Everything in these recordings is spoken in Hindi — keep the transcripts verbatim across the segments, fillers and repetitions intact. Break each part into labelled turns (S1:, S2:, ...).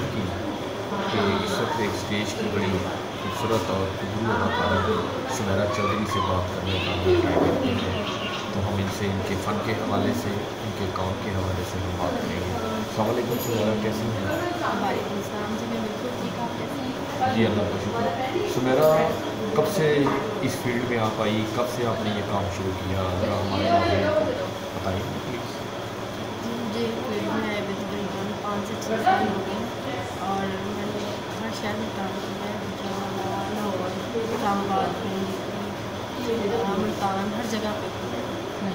S1: की कि इस वक्त एक स्टेज की बड़ी खूबसूरत और खुशबू अदाकारा सुमेरा चौधरी से बात करने का हमें ट्राई करते हैं। तो हम इनसे इनके फ़न के हवाले से, इनके काम के हवाले से हम बात करेंगे। अस्सलाम वालेकुम सुमेरा, कैसी हैं आप?
S2: वालेकुम सलाम जी, मैं बिल्कुल ठीक, आप कैसे हैं?
S1: जी अल्लाह का शुक्र। सुमेरा, कब से इस फील्ड में आप आई, कब से आपने ये काम शुरू किया, ज़रा हमारे नाज़रीन को बताइए प्लीज़।
S2: जी, मुझे फील्ड में आए हुए तकरीबन पाँच से छः साल हो गए हैं और मैंने हर शहर में काम किया है, गुजरांवाला, लाहौर, इस्लामाबाद, पिंडी, मुल्तान, हर जगह पे किया है।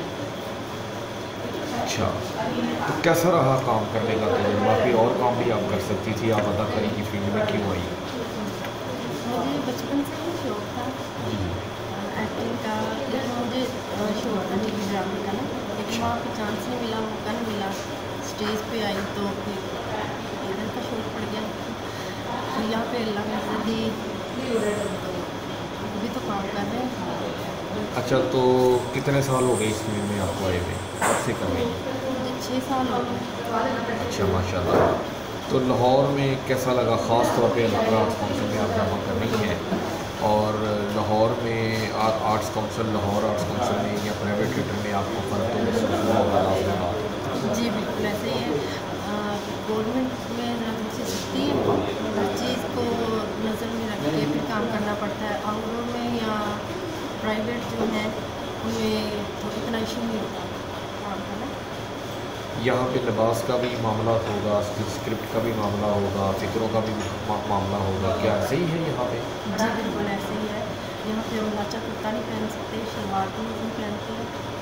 S1: अच्छा, तो कैसा रहा काम करने का तजुर्बा? कोई और काम भी आप कर सकती थी, आप अदाकारी की फील्ड में क्यों आई?
S2: मुझे बचपन से ही शौक था
S1: जी जी।
S2: एक्टिंग का, लेकिन मुझे अ, शौक था टीवी ड्रामे का ना, लेकिन वहाँ पे चांस नहीं मिला, मौका नहीं मिला। स्टेज पे आई तो फिर इधर का शौक पड़ गया, फिर यहाँ पे अल्लाह ने इज़्ज़त दी, तो अभी तो काम कर रहे हैं।
S1: अच्छा, तो कितने साल हो गए इस फील्ड में आपको आए हुए, कब से कर रही हैं?
S2: मुझे छः साल हो गए।
S1: अच्छा माशाल्लाह। तो लाहौर में कैसा लगा? ख़ास तौर पे अल्हम्रा आर्ट्स काउंसिल में आप ड्रामा कर रही हैं, और लाहौर में आ- arts council, Lahore arts council में या प्राइवेट थिएटर में आपको फ़र्क तो महसूस हुआ होगा लाजमी बात।
S2: जी, बिल्कुल ऐसे ही है। गवर्नमेंट में ज़रा थोड़ी-सी सख्ती है, हर चीज़ को नज़र में रख के फिर काम करना पड़ता है। आउटडोर में या प्राइवेट जो है, उनमें तो इतना इशू नहीं होता काम का ना।
S1: यहाँ पे लिबास का भी मामला होगा, स्क्रिप्ट का भी मामला होगा, फ़िक्रों का भी मा, मामला होगा, क्या सही है यहाँ पे?
S2: जी, बिल्कुल ऐसे ही है। यहाँ पे हम लाचा कुर्ता नहीं पहन सकते, शलवार कमीज़ नहीं पहनते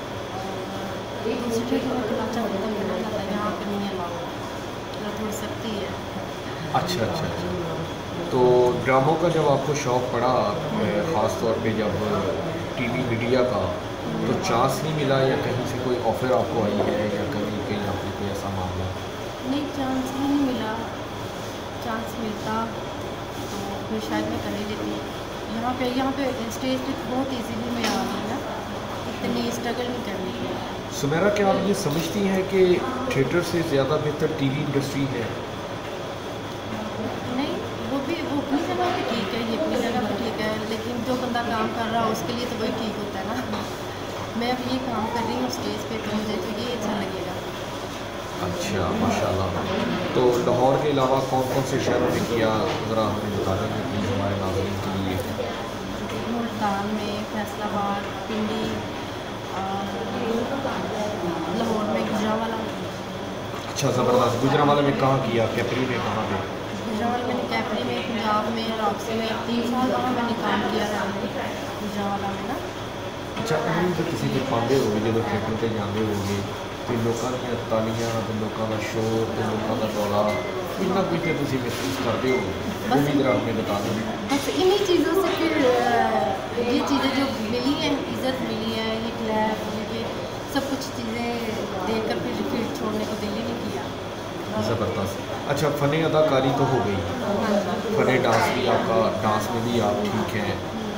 S2: और दूसरी जगह में तो लाचा कुर्ता पहना जाता है, यहाँ पे नहीं अलाउ है, यहाँ थोड़ी सख्ती है।
S1: अच्छा अच्छा अच्छा। तो ड्रामों का जब आपको शौक़ पड़ा, ख़ास तौर पे जब टीवी मीडिया का, तो चांस नहीं मिला या कहीं से कोई ऑफ़र आपको आई है या कहीं कहीं आपने कोई ऐसा मामला?
S2: नहीं, चांस ही नहीं मिला। चांस मिलता तो फिर शायद मैं कर ही लेती। यहाँ पे यहाँ पे स्टेज पे बहुत ईज़िली मैं आ गई ना, इतनी स्ट्रगल नहीं करनी है।
S1: सुमेरा, क्या आप ये समझती हैं कि थिएटर से ज़्यादा बेहतर टीवी इंडस्ट्री है?
S2: नहीं, वो भी वो अपनी जगह पे ठीक है, ये अपनी जगह पे ठीक है, लेकिन जो बंदा काम कर रहा है उसके लिए तो वही ठीक होता है ना। मैं अब ये काम कर रही हूँ स्टेज पे, तो मुझे तो ये अच्छा लगेगा।
S1: अच्छा माशाल्लाह। तो लाहौर के अलावा कौन कौन से शहरों में किया, ज़रा हमें बता देंगे प्लीज़ हमारे नाज़रीन के लिए।
S2: मुल्तान में, फैसलाबाद, पिंडी और लाहौर में, गुजरांवाला।
S1: अच्छा ज़बरदस्त। गुजरांवाला में कहाँ किया, कैपरी में कहाँ पे?
S2: गुजरांवाला मैंने कैपरी में, पंजाब में, रॉक्सी में तीन साल वहाँ मैंने काम किया है गुजरांवाला में ना।
S1: अच्छा, उन्होंने तो किसी के पाते हो जो थिएटर से जाते होंगे, तो लोगों दी तालियां, तो लोगों का शोर, तो लोगों का रौला, कुछ ना कुछ तो तुम महसूस करते हो, वो
S2: बस
S1: भी जरा हमें बता दो।
S2: बस इन्हीं चीज़ों से फिर अ, ये चीज़ें जो मिली हैं, इज़्ज़त मिली है, ये क्लैप, ये सब कुछ चीज़ें देख कर फिर फील्ड छोड़ने को दिल ही नहीं किया।
S1: ज़बरदस्त। अच्छा, फ़न अदाकारी तो हो गई,
S2: हाँ जी।
S1: फ़न डांस भी आपका, डांस में भी आप ठीक हैं,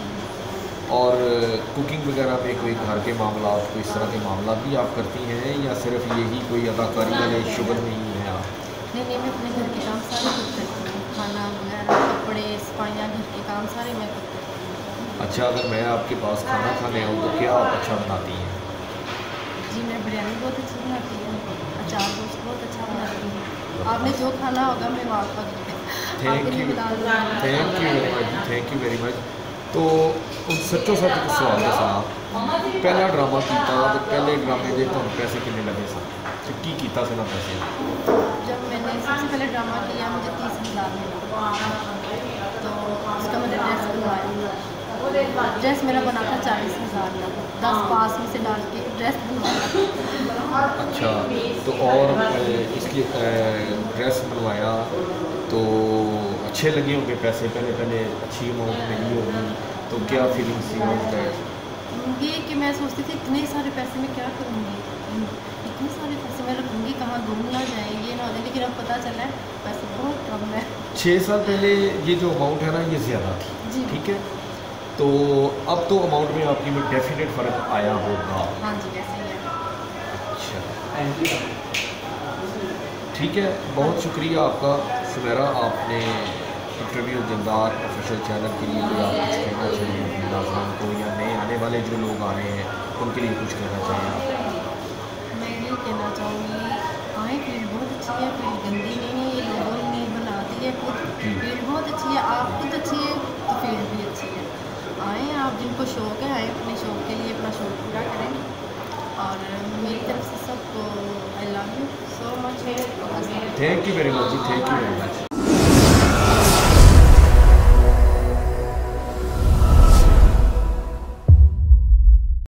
S1: और कुकिंग वगैरह में कोई घर के मामला, कोई इस तरह के मामला भी आप करती हैं, या सिर्फ यही कोई अदाकारी वाले शुगर में ही हैं आप?
S2: नहीं नहीं, मैं अपने घर के काम सारे खुद करती हूँ, खाना वगैरह, कपड़े, सफाइयाँ, घर के काम सारे मैं खुद करती हूँ।
S1: अच्छा, अगर मैं आपके पास खाना खाने आऊँ तो क्या आप अच्छा बनाती हैं?
S2: जी, मैं बिरयानी बहुत अच्छी बनाती हूँ, अचार गोश्त बहुत अच्छा बनाती हूँ। आपने जो खाना होगा मैं वहाँ पर आपके
S1: थैंक
S2: लिए
S1: यू,
S2: बना दूँगी।
S1: Thank you very much, thank you very much. तो उन सच्चो सच एक सवाल दसना, पहला ड्रामा किया तो पहले ड्रामे के तुहानू पैसे कितने लगे सन, तो की कीता सी ना पैसे?
S2: जब मैंने सबसे पहले ड्रामा किया मुझे तीस हज़ार मिला, तो उसका मैंने ड्रेस बनवाया। ड्रेस मेरा बना था चालीस हज़ार का, दस पास में से डाल के ड्रेस बनवाया।
S1: अच्छा, तो और इसकी ड्रेस बनवाया तो अच्छे लगे होंगे पैसे, पहले पहले अच्छी अमाउंट मिली होगी, तो क्या फीलिंग्स थी उस टाइम?
S2: ये कि मैं सोचती थी इतने सारे पैसे मैं क्या करूँगी, इतने सारे पैसे मैं रखूँगी कहाँ, घूम ना जाए, ये ना हो जाए, लेकिन अब पता चला है पैसे बहुत कम है।
S1: छः साल पहले ये जो अमाउंट है ना, ये ज़्यादा थी,
S2: जी
S1: ठीक है। तो अब तो अमाउंट में आपकी में डेफिनेट फ़र्क आया होगा।
S2: हाँ जी, वैसे ही है।
S1: अच्छा, ठीक है, बहुत शुक्रिया आपका। सुमेरा, आपने इंटरव्यू दिलदार ऑफिशियल चैनल के लिए कोई आप कुछ कहना चाहिए अपने नाज़रीन को, या नए आने वाले जो लोग आ रहे हैं उनके लिए कुछ कहना चाहिए आप?
S2: मैं ये कहना चाहूँगी, आए फील्ड बहुत अच्छी है, फील्ड गंदी नहीं है, ये लोगों ने बना दी है खुद। फील्ड बहुत अच्छी है, आप खुद अच्छी है तो फील्ड भी अच्छी है। आएँ आप, जिनको शौक़ है आएँ, अपने शौक़ के लिए अपना शौक़ पूरा करें। और मेरी तरफ से सबको I love you so much है।
S1: थैंक यू वेरी मच जी, थैंक यू वेरी मच।